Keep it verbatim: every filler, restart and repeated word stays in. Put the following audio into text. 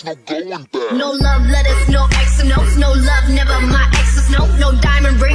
no going back. No love letters, no X and notes, no love, never my exes, no, no diamond ring.